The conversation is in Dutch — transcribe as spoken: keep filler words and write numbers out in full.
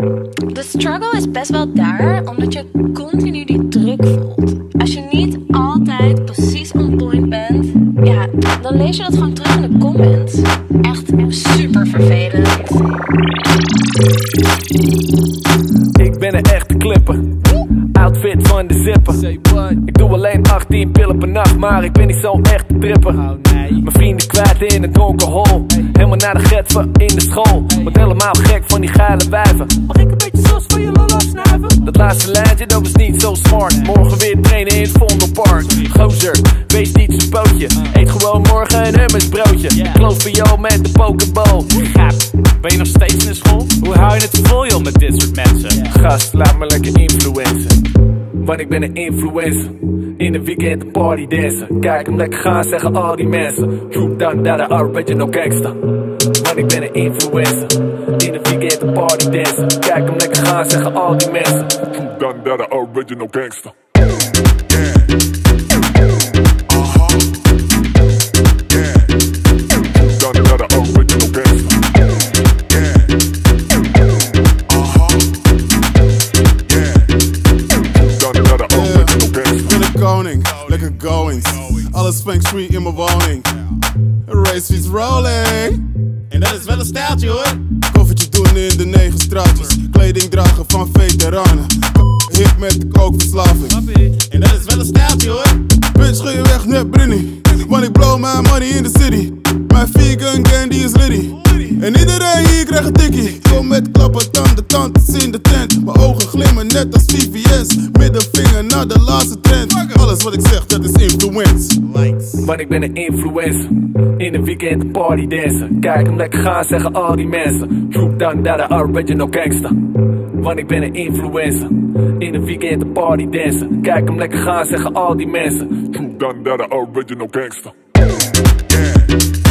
De struggle is best wel daar, omdat je continu die druk voelt. Als je niet altijd precies on point bent, ja, dan lees je dat gewoon terug in de comments. Echt super vervelend. Ik ben een echte clipper. Outfit van de zipper. Ik doe alleen achttien pillen per nacht, maar ik ben niet zo'n echte tripper. Mijn vrienden kwijt in het donker hol. Helemaal naar de getver in de school. Word helemaal gek van die geile wijven. Mag ik een beetje sos van je lol afsnuiven? Dat laatste lijntje, dat was niet zo smart. Morgen weer trainen in het Vondelpark. Gozer, wees niet zo'n pootje. Eet gewoon morgen een hummusbroodje. Ik geloof bij jou met de pokeball. Ben je nog steeds in de school? Hoe hou je het vol joh met dit soort mensen? Gast, laat me lekker influencen. Want ik ben een influencer. In een weekend een party dansen. Kijk hem lekker gaan, zeggen al die mensen. Troep dan dat de original gangster. Want ik ben een influencer. In een weekend een party dansen. Kijk hem lekker gaan, zeggen al die mensen. Troep dan dat de original gangster. Lekker goings, alles feng shui in mijn woning. Race is rolling. En dat is wel een stijltje hoor. Koffertje doen in de negen straatjes. Kleding dragen van veteranen. Hip met de kookverslaving. En dat is wel een stijltje hoor. Bitch ga je weg net Brinny. Want ik blow my money in the city. Mijn vegan gang die is litty. En iedereen hier krijgt een tikkie. Kom met klappen tanden, tantes in de tent. Mijn ogen glimmen net als V V S. Middenvinger naar de laatste trend. Alles wat ik zeg, dat is influence. Want ik ben een influencer. In een weekend een party dansen. Kijk hem lekker gaan, zeggen al die mensen. Troep dan dat de original gangster. Want ik ben een influencer. In een weekend een party dansen. Kijk hem lekker gaan, zeggen al die mensen. Troep dan dat de original gangster. Yeah.